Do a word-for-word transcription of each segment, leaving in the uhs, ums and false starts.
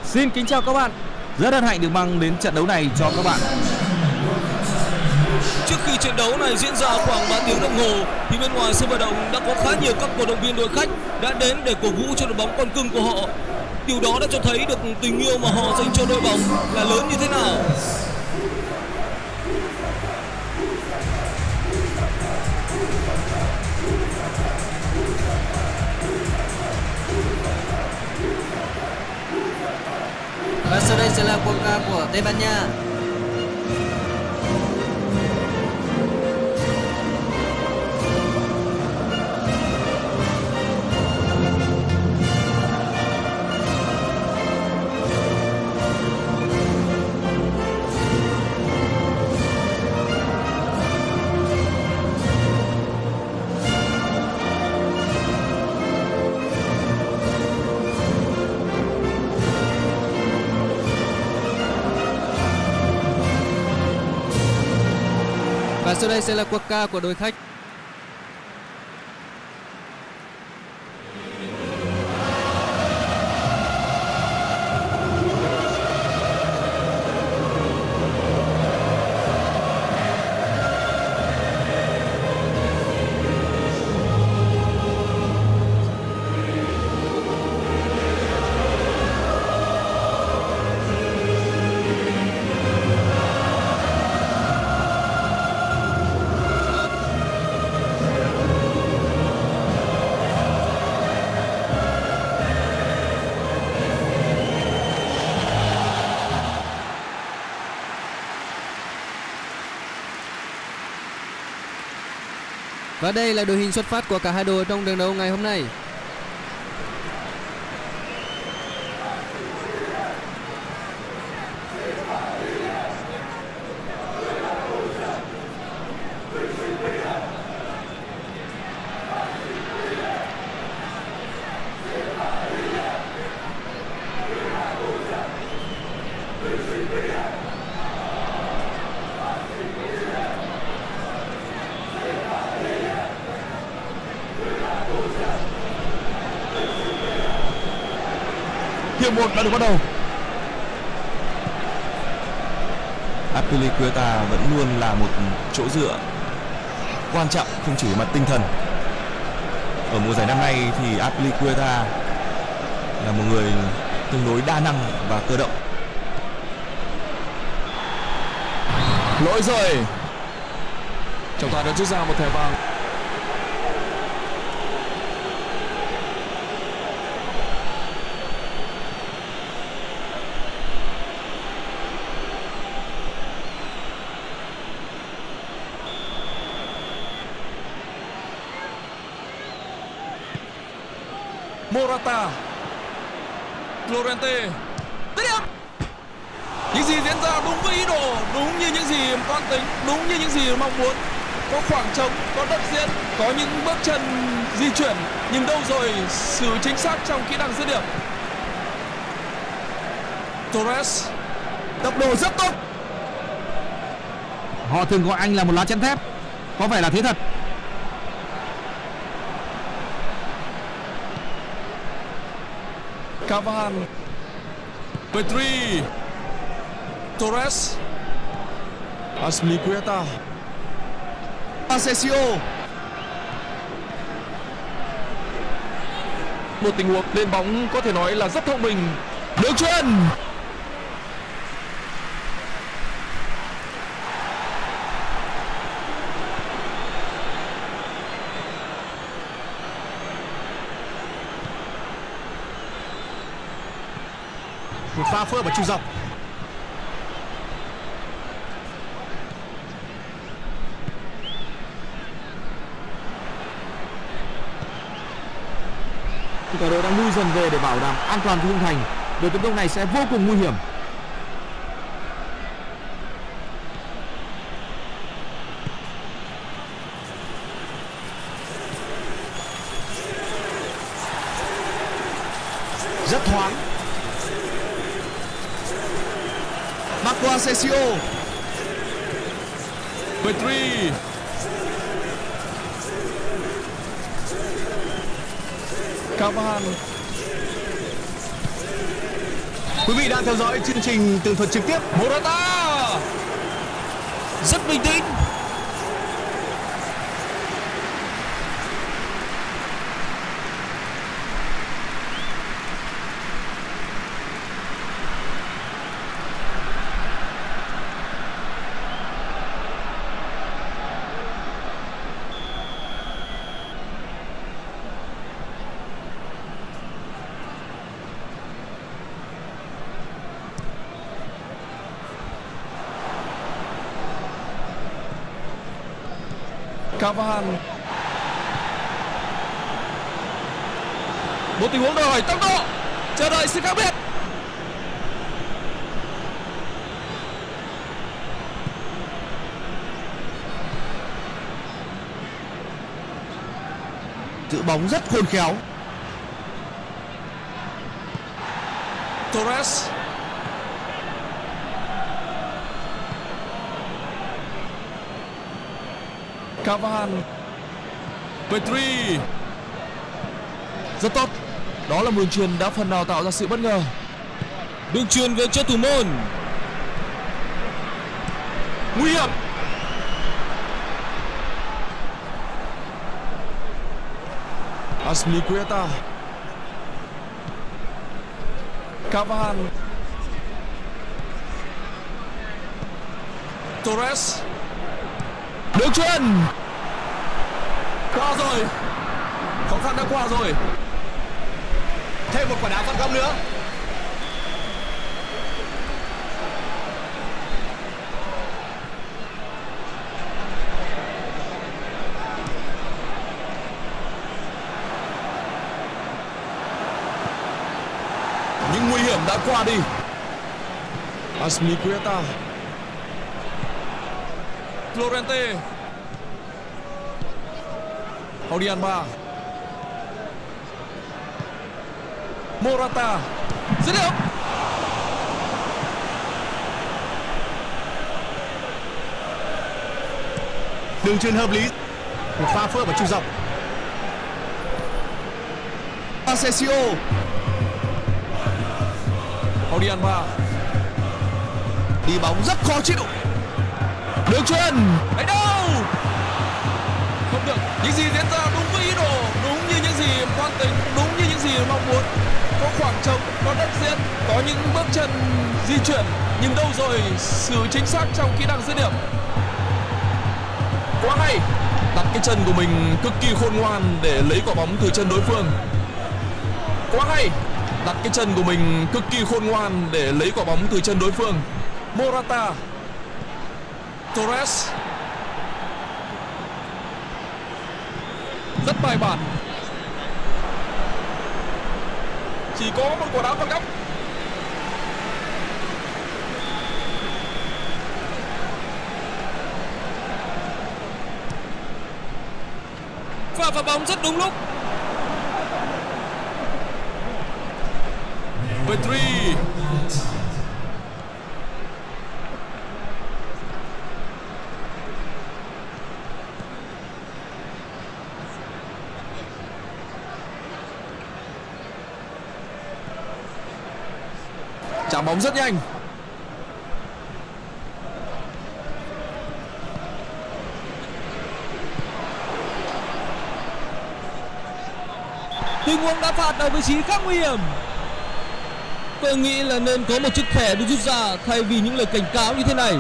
Xin kính chào các bạn. Rất hân hạnh được mang đến trận đấu này cho các bạn. Trước khi trận đấu này diễn ra khoảng ba tiếng đồng hồ thì bên ngoài sân vận động đã có khá nhiều các cổ động viên đội khách đã đến để cổ vũ cho đội bóng con cưng của họ. Điều đó đã cho thấy được tình yêu mà họ dành cho đội bóng là lớn như thế nào. Và sau đây sẽ là quốc ca của Tây Ban Nha. Và sau đây sẽ là quốc ca của đội khách. Và đây là đội hình xuất phát của cả hai đội trong trận đấu ngày hôm nay. Hiệp một đã được bắt đầu. Azpilicueta vẫn luôn là một chỗ dựa quan trọng không chỉ về mặt tinh thần. Ở mùa giải năm nay thì Azpilicueta là một người tương đối đa năng và cơ động. Lỗi rồi. Trọng tài đã rút ra một thẻ vàng. Morata, Llorente, những gì diễn ra đúng với ý đồ, đúng như những gì toan tính, đúng như những gì mong muốn. Có khoảng trống, có đất diễn, có những bước chân di chuyển, nhưng đâu rồi sự chính xác trong kỹ năng dứt điểm. Torres, Tốc độ rất tốt. Họ thường gọi anh là một lá chắn thép. Có vẻ là thế thật. Cavani, Pedri, Torres, Azpilicueta, Asensio. một tình huống lên bóng có thể nói là rất thông minh. Đường chuyền. Một pha phối hợp ở trung dọc. Cả đội đang lui dần về để bảo đảm an toàn cho khung thành. Đội tấn công này sẽ vô cùng nguy hiểm. Rất thoáng. Marco Asensio, Pedri, Cavani, Quý vị đang theo dõi chương trình tường thuật trực tiếp. Morata rất bình tĩnh. Cavani. Một tình huống đòi hỏi tốc độ, chờ đợi sự khác biệt. Giữ bóng rất khôn khéo. Torres. Cavani. Petri. Rất tốt. Đó là một đường chuyền đã phần nào tạo ra sự bất ngờ. Đường chuyền về cho thủ môn. Nguy hiểm. Azpilicueta. Cavani. Torres. Đường chuyền. Qua rồi. Khó khăn đã qua rồi. Thêm một quả đá phạt góc nữa. Những nguy hiểm đã qua đi. Azpilicueta. Llorente. Auriemma. Morata. Dứt điểm. Đường chuyền hợp lý. Một pha phối hợp ở trung dọc. Asensio. Auriemma. Đi bóng rất khó chịu. Đường chuyền. Đánh đâu? Không được. Những gì diễn ra đúng với ý đồ, đúng như những gì quan tính, đúng như những gì mong muốn. Có khoảng trống, có đất diễn, có những bước chân di chuyển, nhưng đâu rồi sự chính xác trong kỹ năng dứt điểm. Quá hay. Đặt cái chân của mình cực kỳ khôn ngoan để lấy quả bóng từ chân đối phương. Quá hay. Đặt cái chân của mình cực kỳ khôn ngoan để lấy quả bóng từ chân đối phương. Morata. Torres. Rất bài bản. Chỉ có một quả đá phạt góc. Pha phá bóng rất đúng lúc. Petri. Chạm bóng rất nhanh. Tình huống đá phạt ở vị trí khá nguy hiểm. Tôi nghĩ là nên có một chiếc thẻ được rút ra thay vì những lời cảnh cáo như thế này.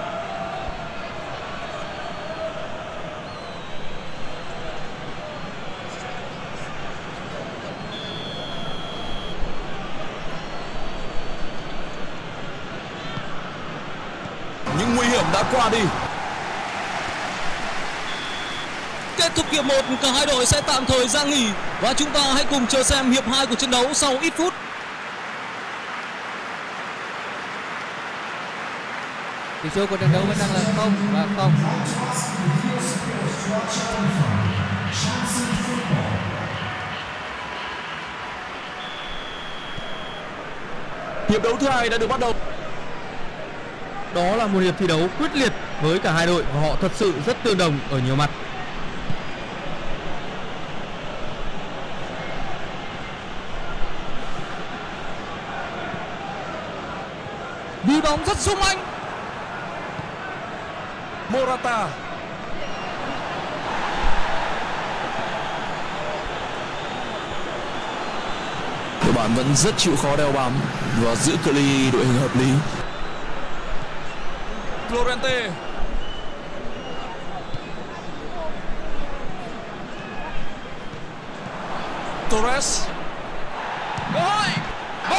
Những nguy hiểm đã qua đi. Kết thúc hiệp một, cả hai đội sẽ tạm thời ra nghỉ và chúng ta hãy cùng chờ xem hiệp hai của trận đấu sau ít phút. Tỷ số của trận đấu vẫn đang là không và không. Hiệp đấu thứ hai đã được bắt đầu. Đó là một hiệp thi đấu quyết liệt với cả hai đội và họ thật sự rất tương đồng ở nhiều mặt. đi bóng rất sung anh. Morata. Đội bạn vẫn rất chịu khó đeo bám và giữ cự ly đội hình hợp lý. Llorente. Torres. Cơ hội. Goal!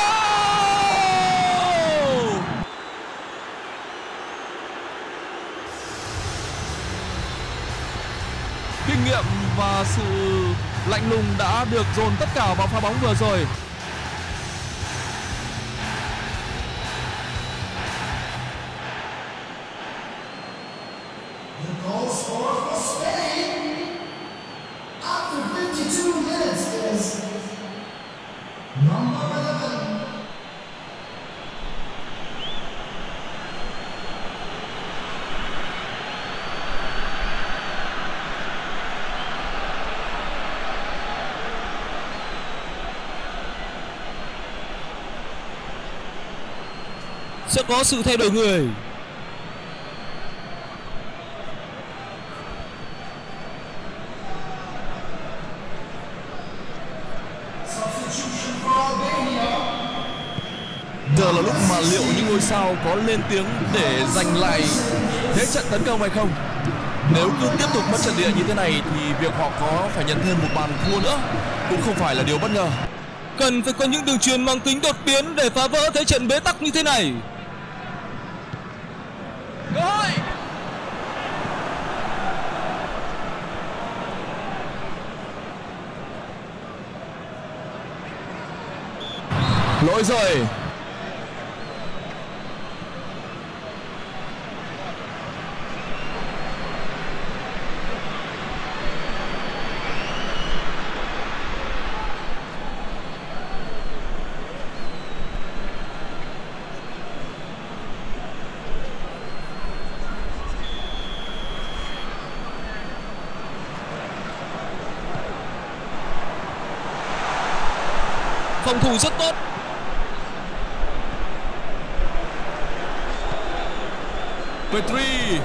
Kinh nghiệm và sự lạnh lùng đã được dồn tất cả vào pha bóng vừa rồi. Sẽ có sự thay đổi người. Giờ là lúc mà liệu những ngôi sao có lên tiếng để giành lại thế trận tấn công hay không. Nếu cứ tiếp tục mất trận địa như thế này thì việc họ có phải nhận thêm một bàn thua nữa cũng không phải là điều bất ngờ. Cần phải có những đường truyền mang tính đột biến để phá vỡ thế trận bế tắc như thế này. Cơ hội. Lỗi rồi. Phòng thủ rất tốt. Petri.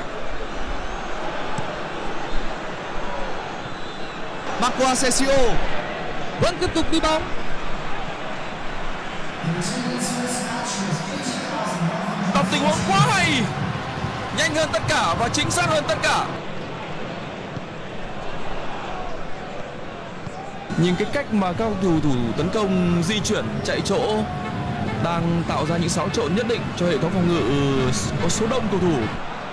Marco Asensio Vẫn tiếp tục đi bóng. Đọc tình huống quá hay. Nhanh hơn tất cả và chính xác hơn tất cả. Nhìn cái cách mà các cầu thủ tấn công di chuyển chạy chỗ đang tạo ra những xáo trộn nhất định cho hệ thống phòng ngự có số đông cầu thủ.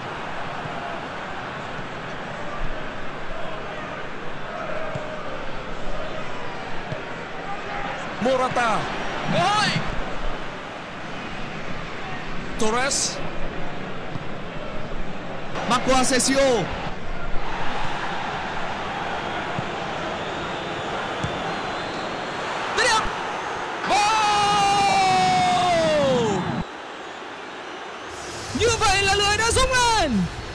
Morata. Cơ hội. Torres. Marco Asensio Như vậy là lưới đã rung lên.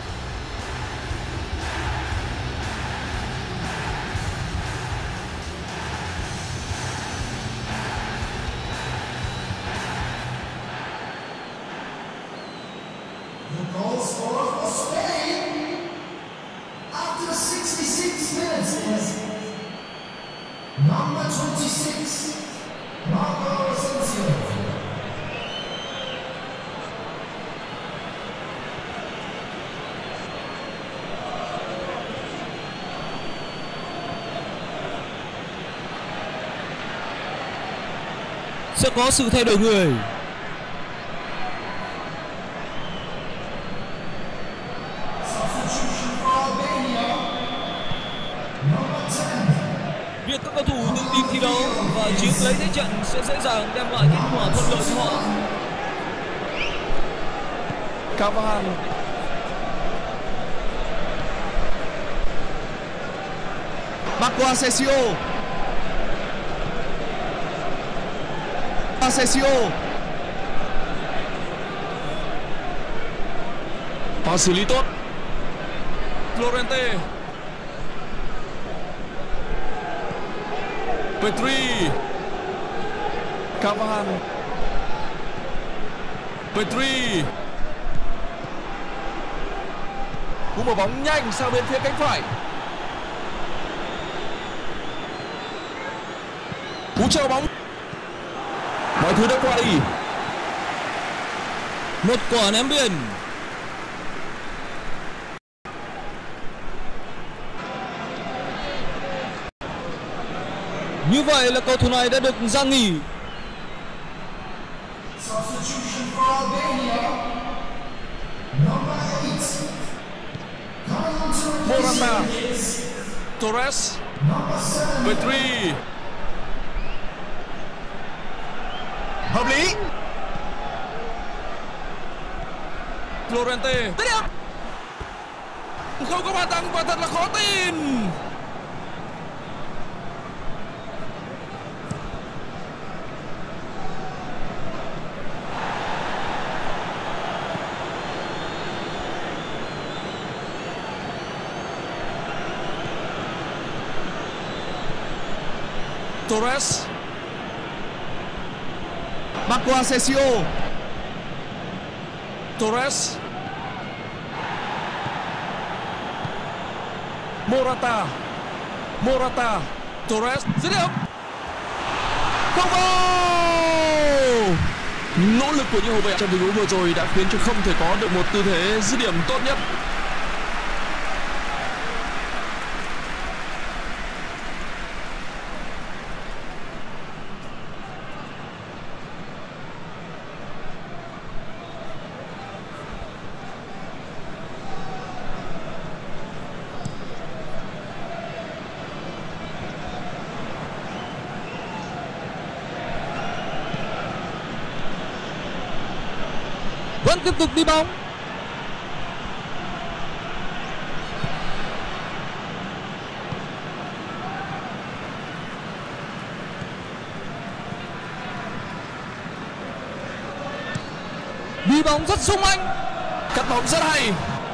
The goal scorer for Spain after sixty-six minutes is number twenty-six, Marco Asensio. Sẽ có sự thay đổi người. Việc các cầu thủ tự tin thi đấu và chiếm lấy thế trận sẽ dễ dàng đem lại kết quả thuận lợi cho họ. Cavani. Marco Asensio Asensio Pha xử lý tốt. Llorente. Petri. Cavani. Petri. Cú mở bóng nhanh sang bên phía cánh phải. Cú treo bóng. Mọi thứ đã qua đi. Một quả ném biên. Như vậy là cầu thủ này đã được ra nghỉ. Substitution for Albania. Number eight. Coming on to replace Morata. him is Torres. number seven. Petri. Hợp lý. Llorente. Không có bàn thắng và thật là khó tin. Torres. Marco Asensio. Torres. Morata. Morata. Torres. Dứt điểm. Không vào. Nỗ lực của những hậu vệ trong tình huống vừa rồi đã khiến cho không thể có được một tư thế dứt điểm tốt nhất. Vẫn tiếp tục đi bóng. Đi bóng rất sung anh. Cắt bóng rất hay.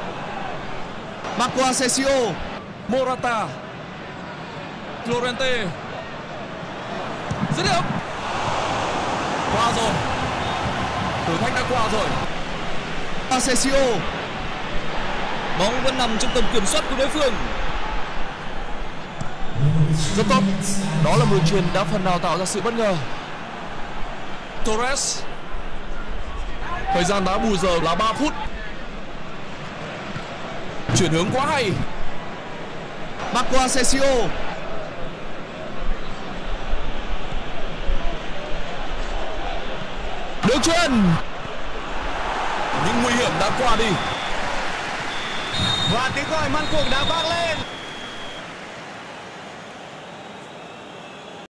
Marco Asensio. Morata. Llorente. Dứt điểm. Qua rồi. Thử thách đã qua rồi. Asensio. Bóng vẫn nằm trong tầm kiểm soát của đối phương. Rất tốt. Đó là một đường chuyền đã phần nào tạo ra sự bất ngờ. Torres. Thời gian đá bù giờ là ba phút. Chuyển hướng quá hay. Marco Asensio. Đường chuyền. Những nguy hiểm đã qua đi. Và tiếng còi man cuộc đã vang lên.